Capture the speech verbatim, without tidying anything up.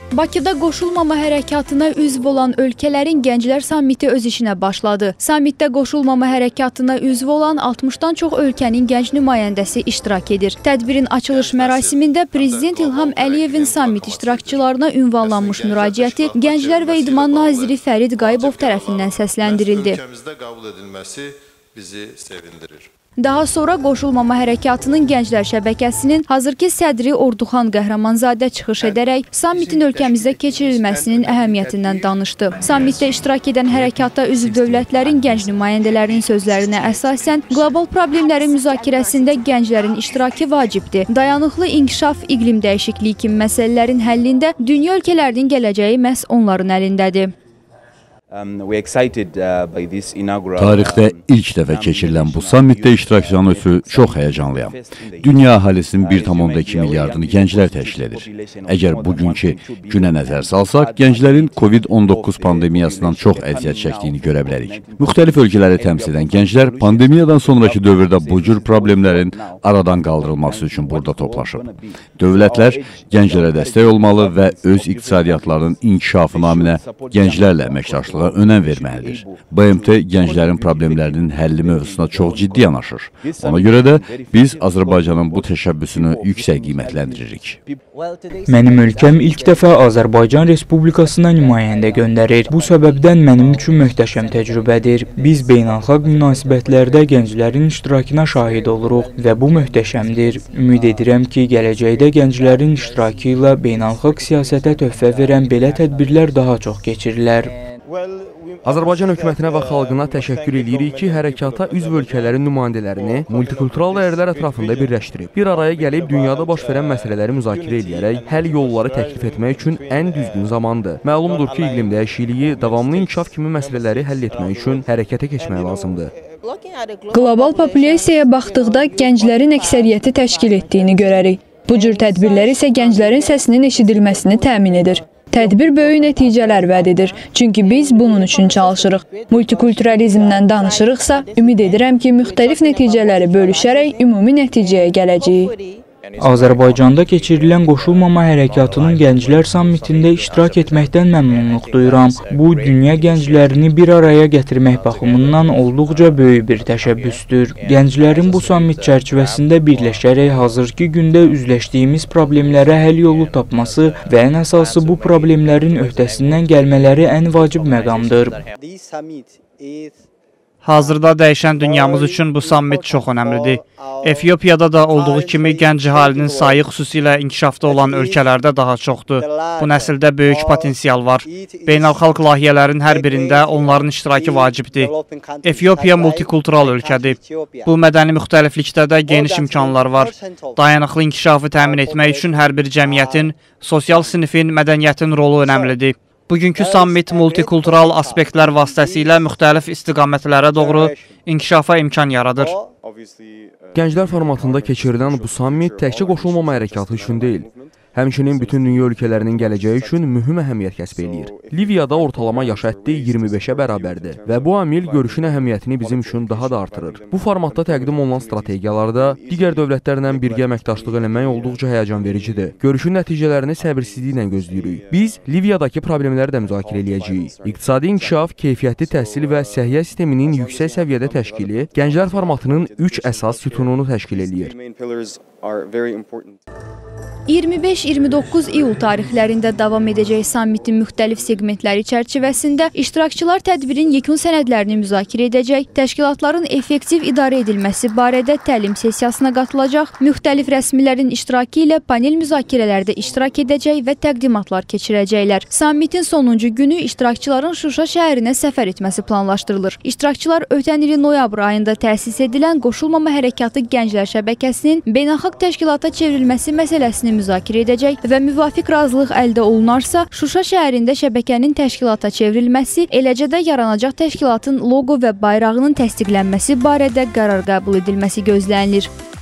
Bakıda qoşulmama hərəkatına üzv olan ölkələrin Gənclər Sammiti öz işinə başladı. Sammitdə qoşulmama hərəkatına üzv olan altmışdan çox ölkənin gənc nümayəndəsi iştirak edir. Tədbirin açılış mərasimində Prezident İlham Əliyevin sammit iştirakçılarına ünvanlanmış müraciəti Gənclər və İdman Naziri Fərid Qayıbov tərəfindən səsləndirildi. Ölkəmizdə qəbul edilməsi bizi sevindirir. Daha sonra qoşulmama hərəkatının Gənclər şəbəkəsinin hazırki sədri Orduxan Qəhrəmanzadə çıxış edərək sammitin ölkəmizdə keçirilməsinin əhəmiyyətindən danışdı. Sammitdə iştirak edən hərəkatda üzv dövlətlərin gənc nümayəndələrinin sözlərinə əsasən qlobal problemlərin müzakirəsində gənclərin iştirakı vacibdir. Dayanıqlı inkişaf, iqlim dəyişikliyi kimi məsələlərin həllində dünya ölkələrinin gələcəyi məhz onların əlindədir. Tarixdə ilk dəfə keçirilən bu sammitdə iştirakçılarının üçün çox həyəcanlıyam. Dünya əhalisinin bir tam onda iki milyardını gənclər təşkil edir. Əgər bugünkü günə nəzər salsaq, gənclərin Covid on doqquz pandemiyasından çox əziyyət çəkdiyini görə bilərik. Müxtəlif ölkələri təmsil edən gənclər pandemiyadan sonraki dövrdə bu cür problemlərin aradan qaldırılması üçün burada toplaşıb. Dövlətlər gənclərə dəstək olmalı və öz iqtisadiyyatlarının inkişafı naminə gənclərlə əməkdaşlıq önəm verməlidir. B M T gənclərin problemlərinin həlli mövzusuna çox ciddi yanaşır. Ona görə də biz Azərbaycanın bu təşəbbüsünü yüksək qiymətləndiririk. Mənim ölkəm ilk dəfə Azərbaycan Respublikasına nümayəndə göndərir. Bu səbəbdən mənim üçün möhtəşəm təcrübədir. Biz beynəlxalq münasibətlərdə gənclərin iştirakına şahid oluruq və bu möhtəşəmdir. Ümid edirəm ki, gələcəkdə gənclərin iştirakı ilə beynəlxalq siyasətə töhfə verən belə tədbirlər daha çox keçirilər. Azərbaycan hökumətinə və xalqına təşəkkür edirik ki, hərəkata üzv ölkələrin nümayəndələrini multikultural dəyərlər ətrafında birləşdirib. Bir araya gəlib dünyada baş verən məsələləri müzakirə edərək həll yolları təklif etmək üçün ən düzgün zamandır. Məlumdur ki, iqlim dəyişikliyi, davamlı inkişaf kimi məsələləri həll etmək üçün hərəkətə keçmək lazımdır. Qlobal populyasiyaya baxdıqda gənclərin əksəriyyəti təşkil etdiyini görərik. Bu cür tədbirlər isə gənclərin səsinin eşidilməsini təmin edir. Tədbir böyük nəticələr vəd edir, çünki biz bunun üçün çalışırıq. Multikulturalizmdən danışırıqsa, ümid edirəm ki, müxtəlif nəticələri bölüşərək ümumi nəticəyə gələcəyik. Azərbaycanda keçirilən qoşulmama hərəkatının Gənclər Sammitində iştirak etməkdən məmnunluq duyuram. Bu, dünya gənclərini bir araya gətirmək baxımından olduqca böyük bir təşəbbüsdür. Gənclərin bu sammit çərçivəsində birləşərək hazırki gündə üzləşdiyimiz problemlərə həll yolu tapması və ən əsası bu problemlərin öhdəsindən gəlmələri ən vacib məqamdır. Hazırda dəyişən dünyamız üçün bu sammit çox önəmlidir. Efiopiyada da olduğu kimi gənc əhalinin sayı xüsusilə inkişafda olan ölkələrdə daha çoxdur. Bu nəsildə böyük potensial var. Beynəlxalq layihələrin hər birində onların iştirakı vacibdir. Efiopiya multikultural ölkədir. Bu mədəni müxtəliflikdə də geniş imkanlar var. Dayanıqlı inkişafı təmin etmək üçün hər bir cəmiyyətin, sosial sinifin, mədəniyyətin rolu önəmlidir. Bugünkü sammit multikultural aspektlər vasitəsilə müxtəlif istiqamətlərə doğru inkişafa imkan yaradır. Gənclər formatında keçirilən bu sammit təkcə qoşulmama hərəkatı üçün deyil, həmçinin bütün dünya ölkələrinin gələcəyi üçün mühüm əhəmiyyət kəsb eləyir. Liviyada ortalama yaş həddi iyirmi beşə bərabərdir və bu amil görüşün əhəmiyyətini bizim üçün daha da artırır. Bu formatda təqdim olunan strategiyalarda digər dövlətlərlə birgə əməkdaşlıq eləmək olduqca həyəcan vericidir. Görüşün nəticələrini səbirsizliklə gözləyirik. Biz Liviyadakı problemləri də müzakirə eləyəcəyik. İqtisadi inkişaf, keyfiyyətli təhsil və səhiyyə sisteminin yüksək səviyyədə təşkili Gənclər formatının üç əsas sütununu təşkil eləyir. iyirmi beş iyirmi doqquz iyul tarixlərində davam edəcək sammitin müxtəlif segmentləri çərçivəsində iştirakçılar tədbirin yekun sənədlərini müzakirə edəcək, təşkilatların effektiv idarə edilməsi barədə təlim sessiyasına qatılacaq, müxtəlif rəsmilərin iştirakı ilə panel müzakirələrdə iştirak edəcək və təqdimatlar keçirəcəklər. Sammitin sonuncu günü iştirakçıların Şuşa şəhərinə səfər etməsi planlaşdırılır. İştirakçılar ötən ilin noyabr ayında təsis edilən Qoşulmama Hərəkatı Gənclər şəbəkəsinin beynəlxalq təşkilata çevrilməsi məsələsini müzakirə edəcək və müvafiq razılıq əldə olunarsa, Şuşa şəhərində şəbəkənin təşkilata çevrilməsi, eləcə də yaranacaq təşkilatın loqo və bayrağının təsdiqlənməsi barədə qərar qəbul edilməsi gözlənilir.